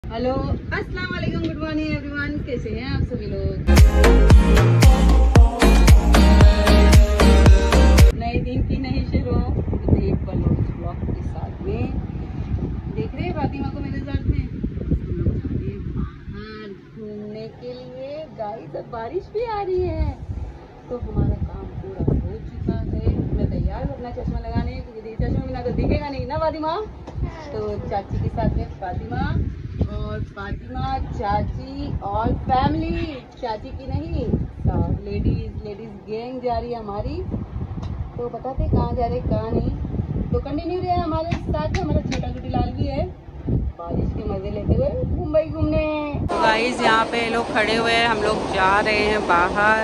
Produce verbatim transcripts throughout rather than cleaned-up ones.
Hello अस्सलाम वालेकुम, good morning everyone. कैसे हैं आप सभी लोग? नए दिन की नई शुरुआत एक ब्लॉग के साथ में। देख रहे हैं फातिमा को मेरे साथ में। हम लोग जा रहे हैं बाहर घूमने के लिए। गाइस अब बारिश भी आ रही है तो हमारा काम पूरा हो चुका है। मैं तैयार हूँ अपना चश्मा लगाने, क्योंकि चश्मा बिना तो दिखेगा नहीं ना फातिमा। तो चाची के साथ में फातिमा और फातिमा चाची और फैमिली, चाची की नहीं सब लेडीज लेडीज गैंग जा रही है हमारी। तो बताते कहाँ जा रहे कहाँ नहीं। तो कंटिन्यू रहे हमारे साथ। हमारा छोटा छोटी लाल भी है बारिश के मजे लेते हुए मुंबई घूमने। तो गाइस यहाँ पे लोग खड़े हुए हैं, हम लोग जा रहे हैं बाहर।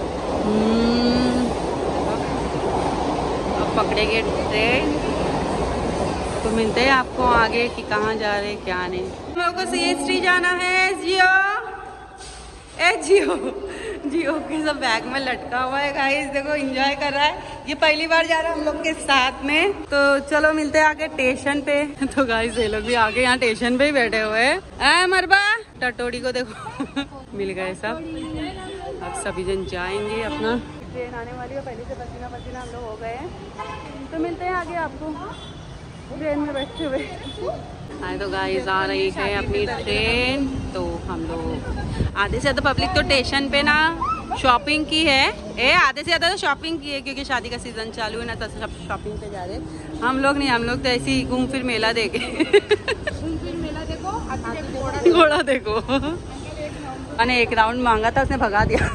अब पकड़ेंगे ट्रेन तो मिलते हैं आपको आगे कि कहाँ जा रहे हैं क्या नहीं। हम लोग को सी एस टी जाना है। जियो ए जियो जियो के सब बैग में लटका हुआ है गाइस। देखो एंजॉय कर रहा है, ये पहली बार जा रहा है हम लोग के साथ में। तो चलो मिलते हैं आगे स्टेशन पे। तो गाइस ये लोग भी आगे यहाँ स्टेशन पे ही बैठे हुए हैं। मरबा टटोड़ी को देखो मिल गए सब। अब सभी जन जाएंगे अपना। ट्रेन आने वाली है, पहले से पसीना पसीना हम लोग हो गए हैं। तो मिलते हैं आगे आपको ट्रेन में बैठे हुए। हाँ तो गाइस आ रही है अपनी ट्रेन। तो हम लोग आधे से ज़्यादा पब्लिक तो स्टेशन पे ना शॉपिंग की है। ए आधे से ज़्यादा तो शॉपिंग की है, क्योंकि शादी का सीजन चालू है ना, तो सब शॉपिंग पे जा रहे हैं। हम लोग नहीं, हम लोग तो ऐसे ही घूम फिर मेला देखे। घूम फिर मेला देखो, घोड़ा देखो। मैंने एक राउंड मांगा था, उसने भगा दिया।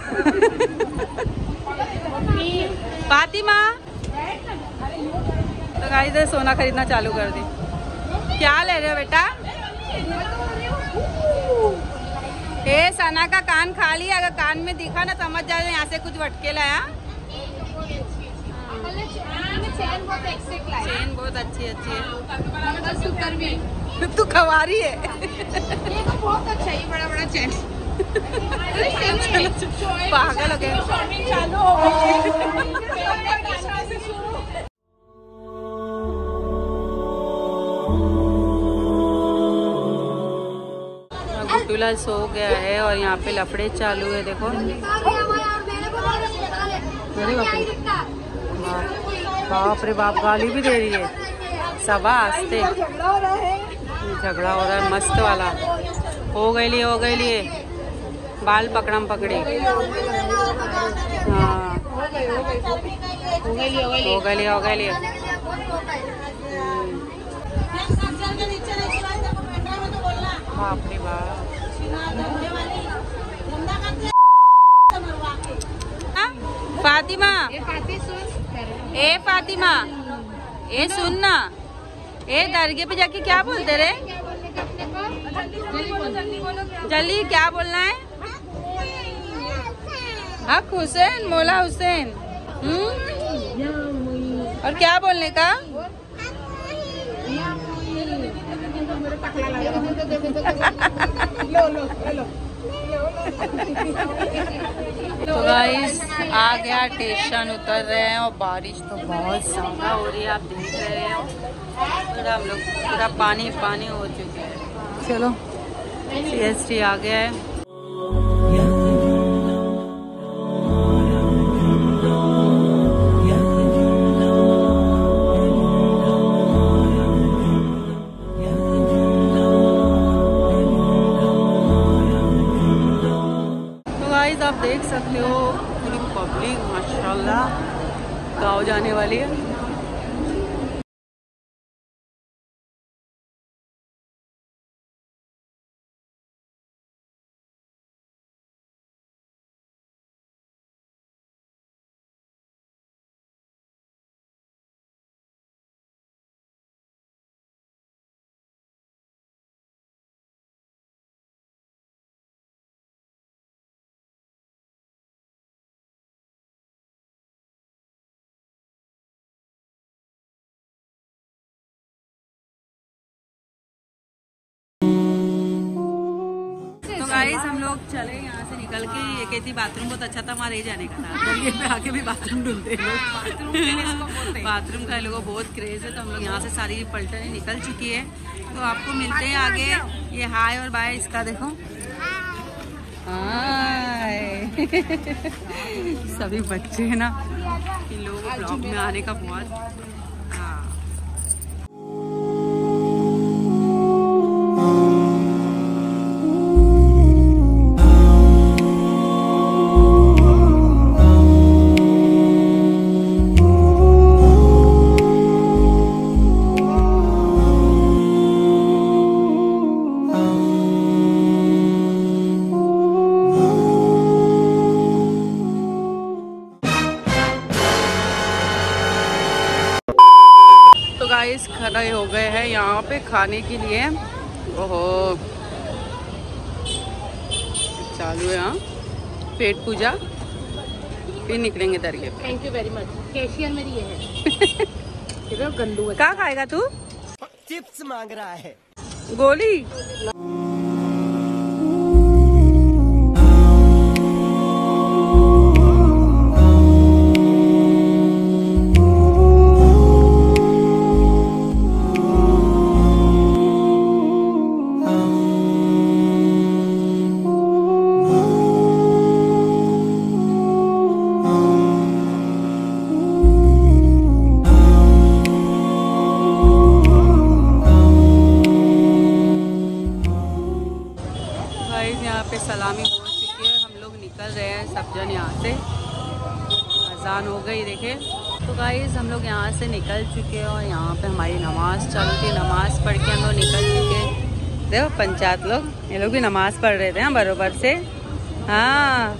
फातिमा तो गाइस सोना खरीदना चालू कर दी। क्या ले रहे हो बेटा? ए सना का कान खा लिया, अगर कान में दिखा ना समझ जा रहे यहाँ से कुछ भटके लाया। चेन बहुत अच्छी अच्छी है। तू खवारी है। ये तो बहुत अच्छा है, बड़ा बड़ा चेन। पागल हो गए। गुड्डूलाल सो गया है और यहाँ पे लफड़े चालू है। देखो अरे बाप रे बाप रे बाप, गाली भी दे रही है। सबा आस्ते झगड़ा हो रहा है मस्त वाला। हो गई लिए हो गई लिए बाल पकड़म पकड़ी। हाँ हो गई लिए हो गई लिए हो गई लिए। बाप रे बाप। फातिमा ए फातिमा ए सुन ना, ए दरगे पे जाके क्या बोलते रे? जल्दी क्या बोलना है? हक हुसैन, मौला हुसैन। हम्म और क्या बोलने का? तो गाइस आ गया स्टेशन, उतर रहे हैं और बारिश तो बहुत ज्यादा हो रही है, आप देख रहे हो। पूरा हम लोग पूरा पानी पानी हो चुके हैं। चलो सी एस टी आ गया है। आप देख सकते हो पूरी पब्लिक माशाल्लाह गाँव जाने वाली है। गाइस हम लोग चले यहाँ से निकल के, ये कहती बाथरूम बहुत अच्छा था, वहाँ रह जाने का था। दरिये पे आके भी बाथरूम ढूंढते हैं लोग। बाथरूम का लोगों को बहुत क्रेज है, तो हम लोग यहाँ से सारी पलटने निकल चुकी है। तो आपको मिलते हैं आगे। ये हाय और बाय इसका देखो, हाय। सभी बच्चे हैं ना, इन लोगों को ब्लॉग में आने का बहुत। हाँ गाइस खड़े हो गए हैं यहाँ पे खाने के लिए। ओहो चालू है यहाँ पेट पूजा, फिर निकलेंगे दरिये पे। Thank you very much. Cashier मेरी ये है। गंदू क्या खाएगा तू? चिप्स मांग रहा है। गोली। यहाँ पे सलामी हो चुकी है, हम लोग निकल रहे हैं सब जन यहाँ से। अजान हो गई देखे। तो गाइस हम लोग यहाँ से निकल चुके हैं और यहाँ पे हमारी नमाज चल रही। नमाज पढ़ के हम लोग निकल चुके। देखो पंचायत लोग, ये लोग भी नमाज पढ़ रहे थे हाँ बरोबर से। हाँ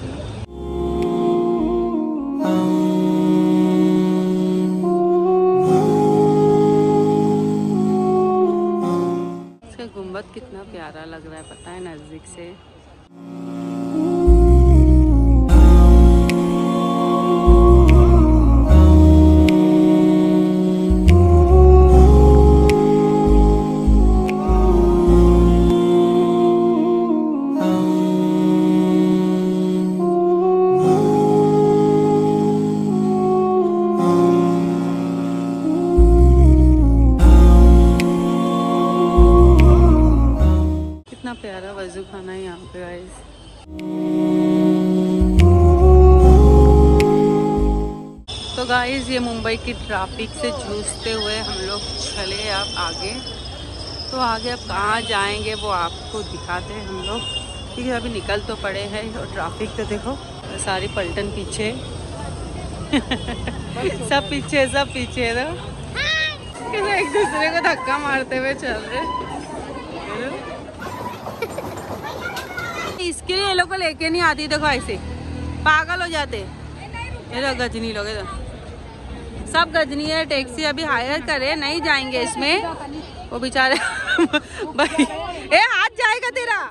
इसका गुम्बद कितना प्यारा लग रहा है पता है नजदीक से। प्यारा वजू खाना है यहाँ पे गाइस। तो गाइस ये मुंबई की ट्रैफिक से जूझते हुए हम लोग चले अब आगे। तो आगे अब कहाँ जाएंगे वो आपको दिखाते हैं हम लोग, क्योंकि अभी निकल तो पड़े हैं और ट्रैफिक तो देखो सारी पलटन पीछे। सब पीछे सब पीछे तो एक दूसरे को धक्का मारते हुए चल रहे। इसके लिए ये लोग को लेके नहीं आती, देखो ऐसे पागल हो जाते। ये लोग गजनी लोग सब गजनी है। टैक्सी अभी हायर करे, नहीं जाएंगे इसमें वो बेचारे। भाई ए हाथ जाएगा तेरा।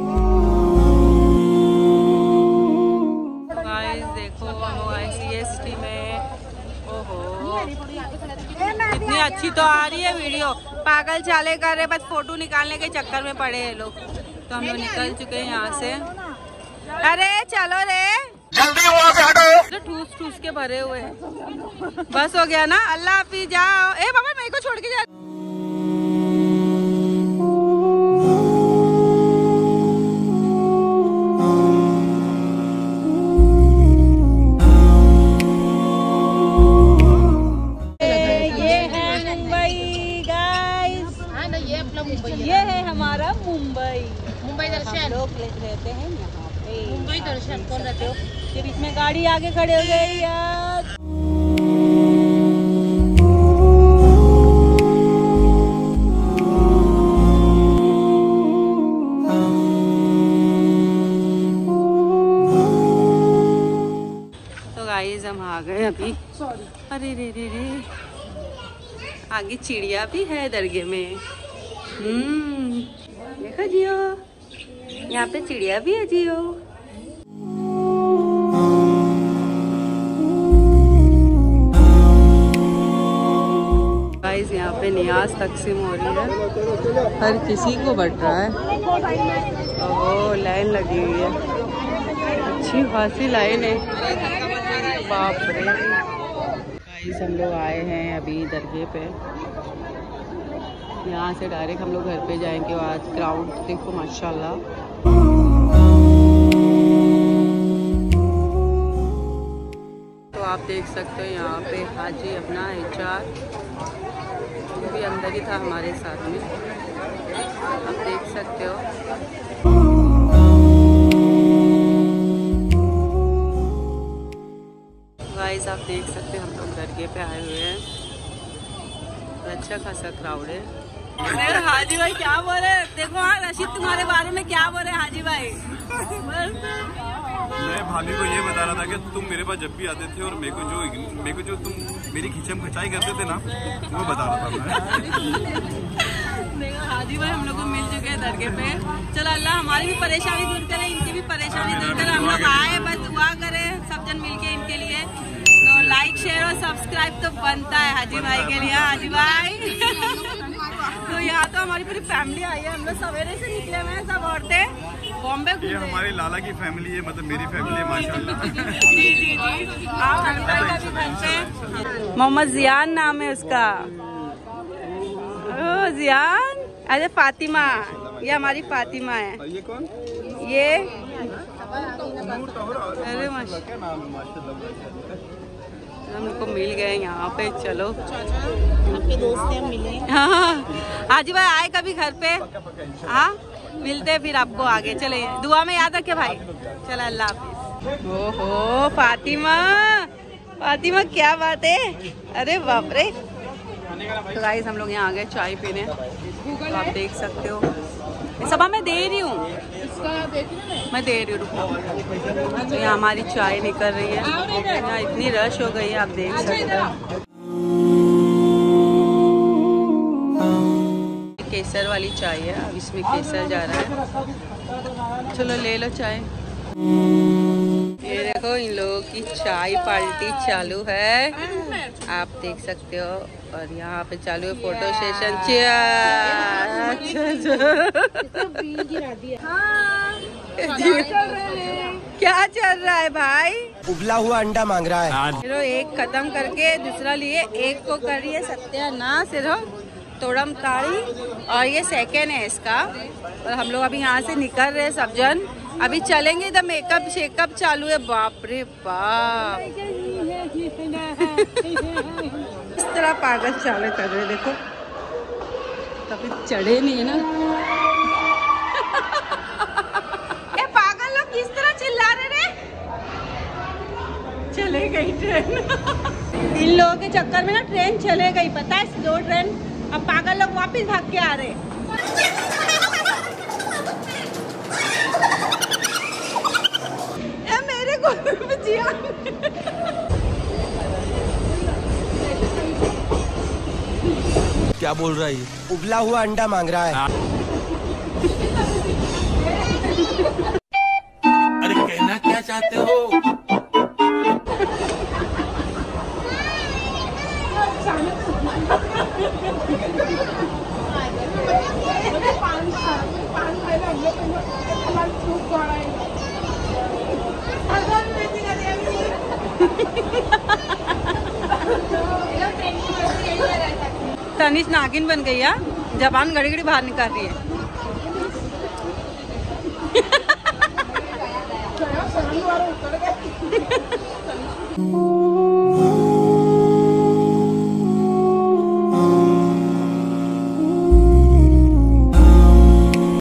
गाइस देखो सी एस टी में, ओहो इतनी अच्छी तो आ रही है वीडियो। पागल चाले कर रहे, बस फोटो निकालने के चक्कर में पड़े हैं लोग। तो हम लोग निकल चुके हैं यहाँ से। अरे चलो रे जल्दी वहाँ से हटो। ठूस ठूस के भरे हुए हैं। बस हो गया ना, अल्लाह हाफिज जाओ। ए बाबा मेरे को छोड़ के जा। ये है मुंबई गाइस। ये अपना मुंबई है। ये है हमारा मुंबई। मुंबई दर्शन लोग रहते हैं यहाँ पे। मुंबई दर्शन कौन रहते हो? के बीच में गाड़ी आगे खड़े हो गई यार। तो गाइस हम आ गए अभी। अरे रे रे रे आगे चिड़िया भी है दरगाह में। हम्म देखो जियो, यहाँ पे चिड़िया भी है जियो। गाइस यहाँ पे पे नियाज तकसीम हो रही है, हर किसी को बट रहा है। ओह लाइन लगी हुई है, अच्छी खासी लाइन है, बाप रे। गाइस हम लोग आए हैं अभी दरगाह पे, यहाँ से डायरेक्ट हम लोग घर पे जाएंगे। और आज क्राउड देखो माशाल्लाह। तो आप देख सकते हो यहाँ पे हाजी अपना एच आर वो भी अंदर ही था हमारे साथ में, आप देख सकते हो। गाइस आप देख सकते हैं हम लोग दरगाह पे आए हुए हैं, अच्छा खासा क्राउड है। अरे हाजी भाई क्या बोल रहे, देखो हाँ रशीद तुम्हारे बारे में क्या बोल रहे हाजी भाई। मैं भाभी को ये बता रहा था कि तुम मेरे पास जब भी आते थे और मेरे को जो मेरे को जो तुम मेरी खिंचम खिंचाई करते थे ना, वो बता रहा था मैं। देखो हाजी भाई हम लोग को मिल चुके हैं दरगाह पे। चलो अल्लाह हमारी भी परेशानी दूर करे, इनकी भी परेशानी दूर करे। हम लोग आए बस दुआ करें सब जन मिलके इनके लिए। तो लाइक शेयर और सब्सक्राइब तो बनता है हाजी भाई के लिए। हाजी भाई तो यहाँ तो हमारी पूरी फैमिली आई है, हम लोग सवेरे से निकले हुए हैं, सब औरतें बॉम्बे घूमने। ये हमारी लाला की फैमिली है, मतलब मेरी फैमिली है माशाल्लाह। जी जी जी आप हाजी भाई का भी बनते। मोहम्मद जियान नाम है उसका। ओ जियान, अरे फातिमा, ये हमारी फातिमा है। ये कौन? ये अरे माशाल्लाह हम लोग को मिल गए यहाँ पे। चलो आपके दोस्त से हम मिले। हाँ हाजी भाई आए कभी घर पे, हाँ मिलते फिर आपको आगे। चले दुआ में याद रखे भाई। चलो अल्लाह हाफिज। ओहो फातिमा, फातिमा क्या बात है, अरे बाप रे। तो गाइस हम लोग यहाँ आ गए चाय पीने, तो आप देख सकते हो सब मैं दे रही हूँ, मैं दे रही हूँ रुको। तो यहाँ हमारी चाय निकल रही है, यहाँ इतनी रश हो गई है आप देख सकते हो। केसर वाली चाय है, अब इसमें केसर जा रहा है। चलो ले लो चाय। ये देखो इन लोगों की चाय पार्टी चालू है, आप देख सकते हो। और यहाँ पे चालू है फोटो सेशन। क्या चल रहा है भाई? उबला हुआ अंडा मांग रहा है। चलो एक खत्म करके दूसरा लिए, एक को करिए सत्यानाश तोड़म ताड़ी, और ये सेकेंड है इसका। और हम लोग अभी यहाँ से निकल रहे हैं सब जन, अभी चलेंगे। इधर मेकअप शेकअप चालू है, बाप रे बाप। इस तरह पागल चाले कर रहे देखो, कभी चढ़े नहीं है ना। ये पागल लोग किस तरह चिल्ला रहे रे। चले गई ट्रेन। इन लोगों के चक्कर में ना ट्रेन चले गई, पता है दो ट्रेन। अब पागल लोग वापस भाग के आ रहे। ए मेरे को जिया। क्या बोल रहा है ये? उबला हुआ अंडा मांग रहा है। अरे कहना क्या चाहते हो? तनिष नागिन बन गई है, जबान घड़ी घड़ी बाहर निकाल रही है।